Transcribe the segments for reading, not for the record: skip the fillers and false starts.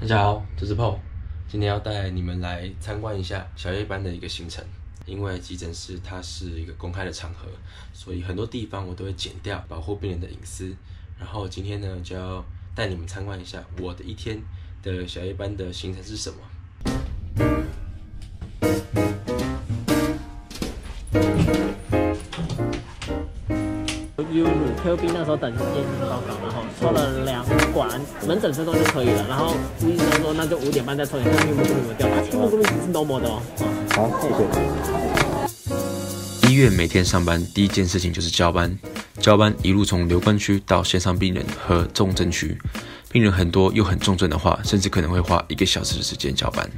大家好，这是 Paul， 今天要带你们来参观一下小夜班的一个行程。因为急诊室它是一个公开的场合，所以很多地方我都会剪掉，保护病人的隐私。然后今天呢，就要带你们参观一下我的一天的小夜班的行程是什么。 有乳 QB 那时候等验孕报告，然后抽了2管，门诊分钟就可以了。然后医生说那就5点半再抽，你看黑木有没有掉？它黑木只是 normal 的哦。 好，谢谢。 医院每天上班第一件事情就是交班，交班一路从留观区到线上病人和重症区，病人很多又很重症的话，甚至可能会花1个小时的时间交班。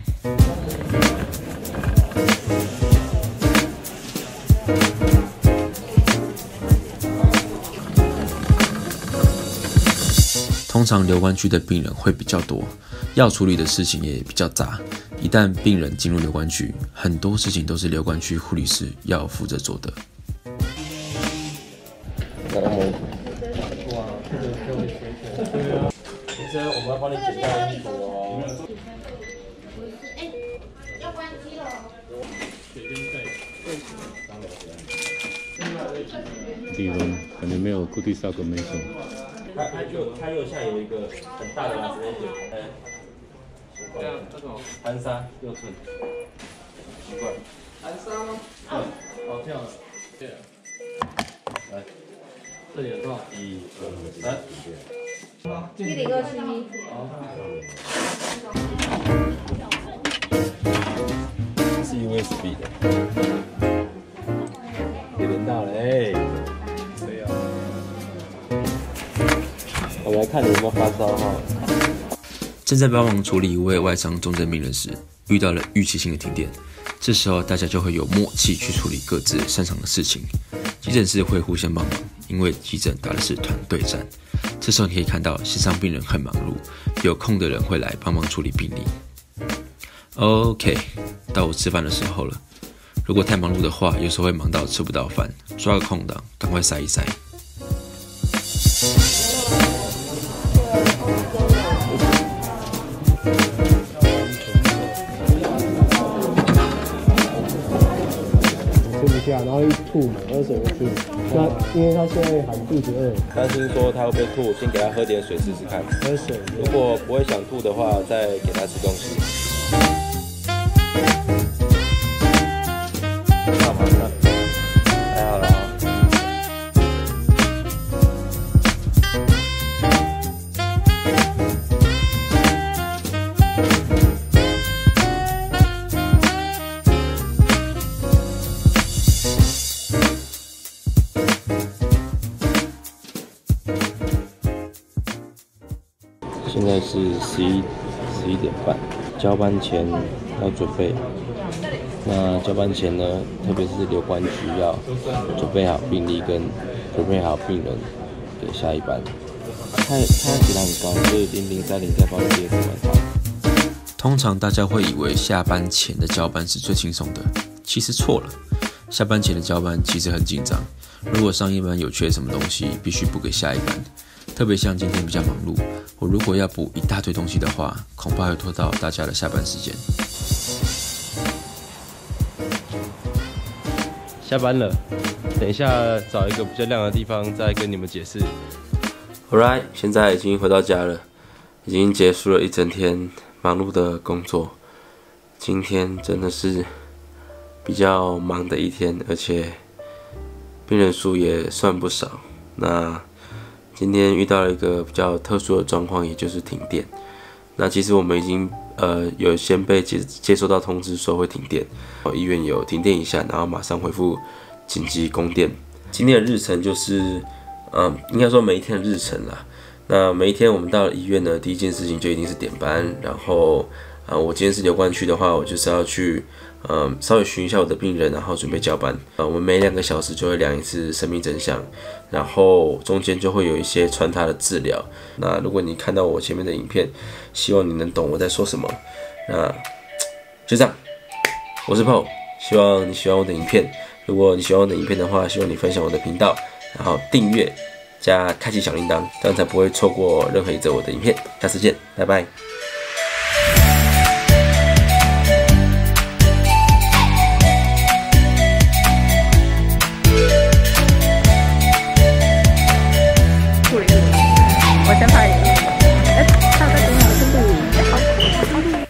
通常留观区的病人会比较多，要处理的事情也比较杂。一旦病人进入留观区，很多事情都是留观区护理师要负责做的。医生，我们要帮你检查衣服哦。 要关机了。 理论可能没有固定上个没什么。 它右下有一个很大的拉丝线，这样这种盘纱6寸，奇怪， 盘纱吗？ 哦这样的，对，来，这里有多少？1、2、3。 1027。 是 USB 的，也轮到了哎。我们来看你有没有发烧哈。正在帮忙处理一位外伤重症病人时，遇到了预期性的停电。这时候大家就会有默契去处理各自擅长的事情。急诊室会互相帮忙，因为急诊打的是团队战。这时候你可以看到线上病人很忙碌，有空的人会来帮忙处理病例。OK， 到我吃饭的时候了。如果太忙碌的话，有时候会忙到吃不到饭，抓个空档，赶快塞一塞。 吃不下，然后一吐嘛，喝水会吐。那因为他现在喊肚子饿， 担心说他会不会吐，先给他喝点水试试看。 喝水。 如果不会想吐的话，再给他吃东西。好嘛，还好啦。现在是11点半，交班前要准备。那交班前呢，特别是留观区要准备好病历跟准备好病人给下一班。他起来很高，所以0030再帮你接什么他。 通常大家会以为下班前的交班是最轻松的，其实错了。下班前的交班其实很紧张，如果上一班有缺什么东西，必须补给下一班。特别像今天比较忙碌，我如果要补一大堆东西的话，恐怕会拖到大家的下班时间。 下班了，等一下找一个比较亮的地方再跟你们解释。 Alright， 现在已经回到家了，已经结束了一整天忙碌的工作。今天真的是比较忙的一天，而且病人数也算不少。那今天遇到了一个比较特殊的状况，也就是停电。那其实我们已经有先被接收到通知说会停电，医院有停电一下，然后马上恢复紧急供电。今天的日程就是应该说每一天的日程啦。那每一天我们到了医院呢，第一件事情就一定是点班，然后我今天是留观区的话，我就是要去稍微巡一下我的病人，然后准备交班。我们每2个小时就会量一次生命真相，然后中间就会有一些穿插的治疗。那如果你看到我前面的影片，希望你能懂我在说什么。那就这样，我是 Paul， 希望你喜欢我的影片。如果你喜欢我的影片的话，希望你分享我的频道，然后订阅加开启小铃铛，这样才不会错过任何一则我的影片。下次见，拜拜。